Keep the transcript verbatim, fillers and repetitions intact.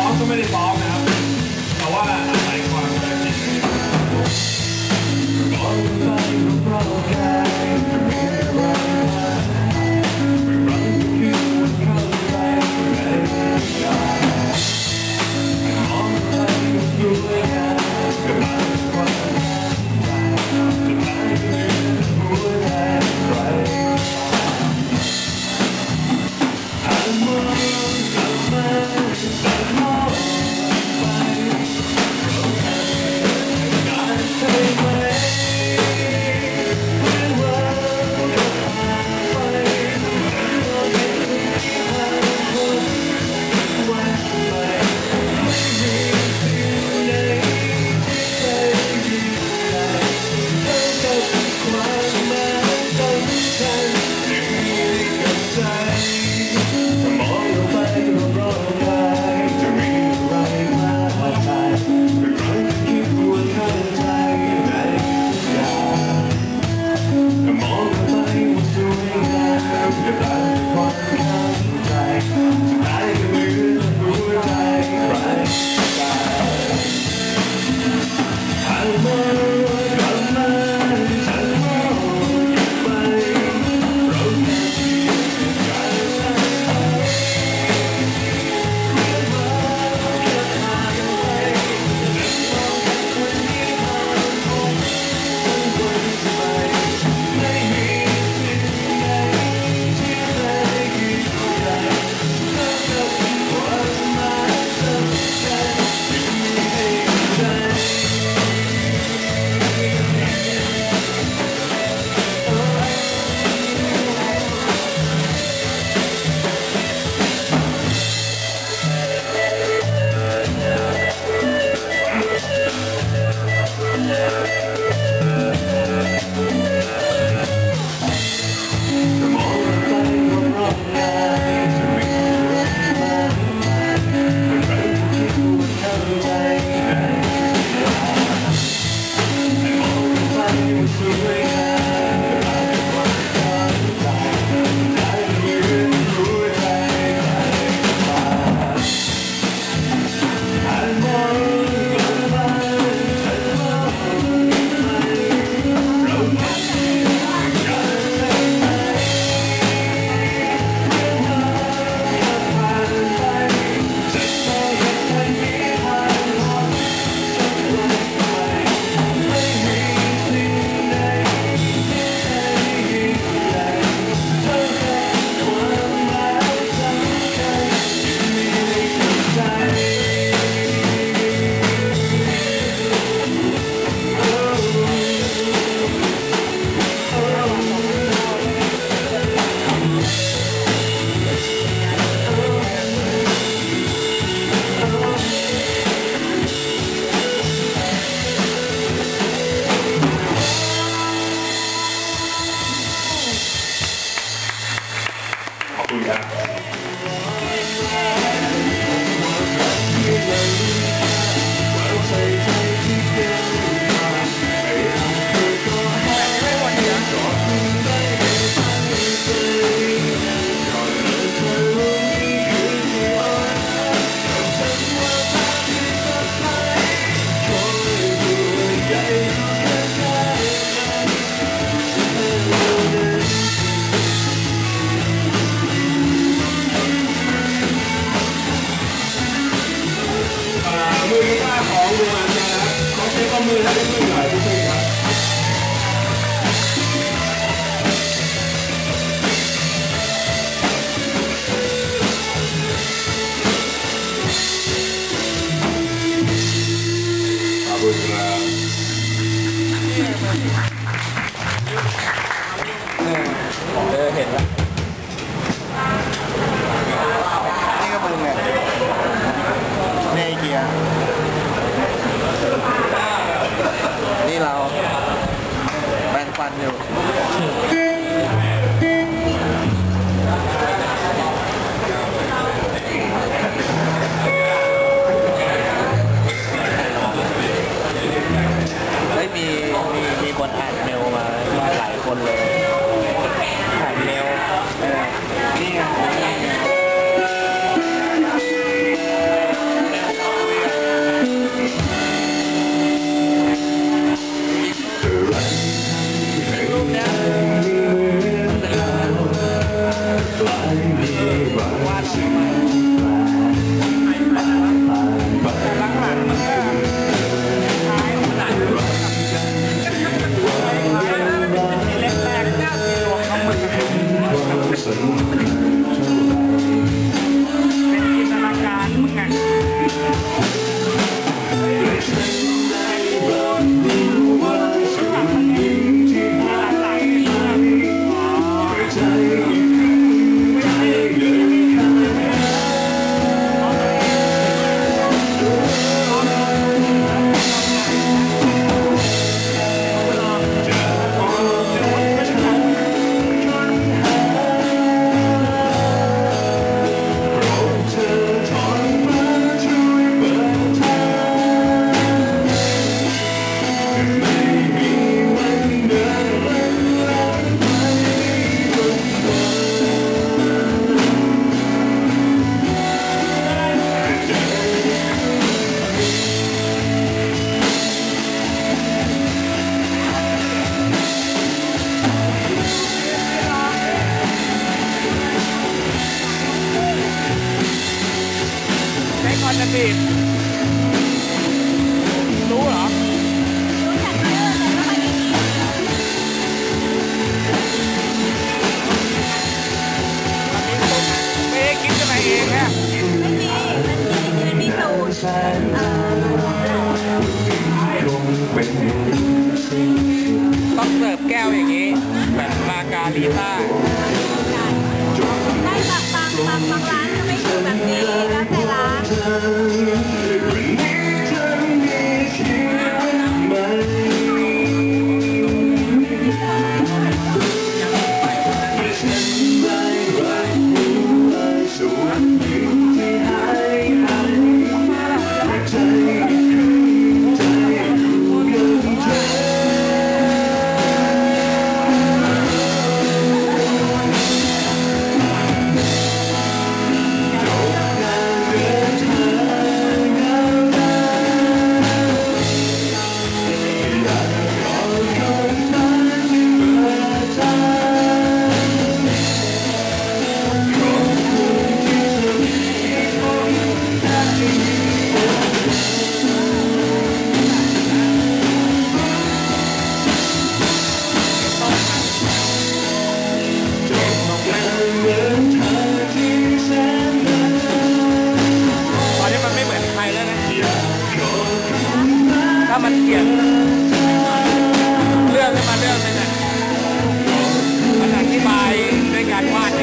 มก็ไม่ได้ซ้อมนะครับแต่ว่าอาศัยความเคยชินเออเห็นแล้วนี่ก็มึงเนี่ยเนเกียนี่เราแบ่งปันอยู่ไม่มีมีมีคนอ่านเมลมาหลายคนเลยอ่านเมลนี่ไงอนอดีตรู้เหรอรู้จักชื่อแต่ก็ไม่ได้ยินมันมีสูตรไม่ได้คิดขึ้นมาเองนะไม่มีมันมีมันมีสูตรเอ่อต้องเสิร์ฟแก้วอย่างนี้แบบมาการีต้าได้บางบางบางบางร้านก็ไม่ถูกแบบนี้แล้วแต่ร้าน ตอนนี้มันไม่เหมือนใครแล้วนะ ถ้ามันเขียนเรื่องขึ้นมาเรื่องนึงอ่ะมันอธิบายด้วยการวาด